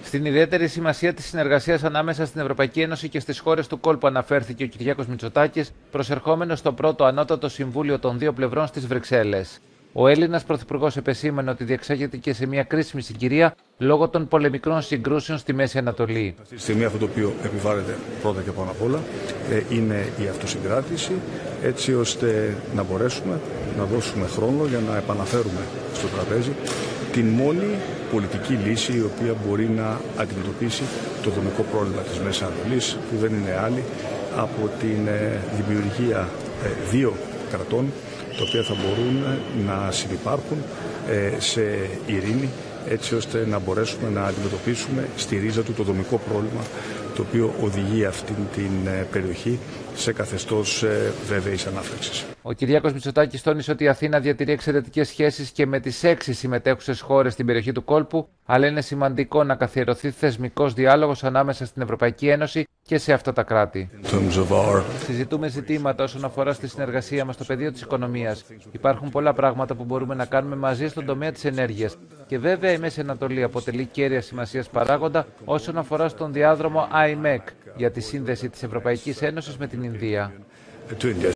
Στην ιδιαίτερη σημασία της συνεργασίας ανάμεσα στην Ευρωπαϊκή Ένωση και στις χώρες του κόλπου αναφέρθηκε ο Κυριάκος Μητσοτάκης, προσερχόμενος στο πρώτο ανώτατο συμβούλιο των δύο πλευρών στις Βρυξέλλες. Ο Έλληνας Πρωθυπουργός επεσήμανε ότι διεξάγεται και σε μια κρίσιμη συγκυρία λόγω των πολεμικών συγκρούσεων στη Μέση Ανατολή. Αυτή τη στιγμή αυτό το οποίο επιβάλλεται πρώτα και πάνω απ' όλα είναι η αυτοσυγκράτηση, έτσι ώστε να μπορέσουμε να δώσουμε χρόνο για να επαναφέρουμε στο τραπέζι την μόνη πολιτική λύση η οποία μπορεί να αντιμετωπίσει το δομικό πρόβλημα της Μέσης Ανατολής, που δεν είναι άλλη από την δημιουργία δύο κρατών, τα οποία θα μπορούν να συνυπάρχουν σε ειρήνη, έτσι ώστε να μπορέσουμε να αντιμετωπίσουμε στη ρίζα του το δομικό πρόβλημα, το οποίο οδηγεί αυτήν την περιοχή σε καθεστώς βέβαιης ανάφλεξης. Ο Κυριάκος Μητσοτάκης τόνισε ότι η Αθήνα διατηρεί εξαιρετικές σχέσεις και με τις 6 συμμετέχουσες χώρες στην περιοχή του κόλπου, αλλά είναι σημαντικό να καθιερωθεί θεσμικός διάλογος ανάμεσα στην Ευρωπαϊκή Ένωση και σε αυτά τα κράτη. Συζητούμε ζητήματα όσον αφορά στη συνεργασία μας στο πεδίο της οικονομίας. Υπάρχουν πολλά πράγματα που μπορούμε να κάνουμε μαζί στον τομέα της ενέργειας. Και βέβαια η Μέση Ανατολή αποτελεί κέρια σημασίας παράγοντα όσον αφορά στον διάδρομο IMEC για τη σύνδεση της Ευρωπαϊκής Ένωσης με την Ινδία.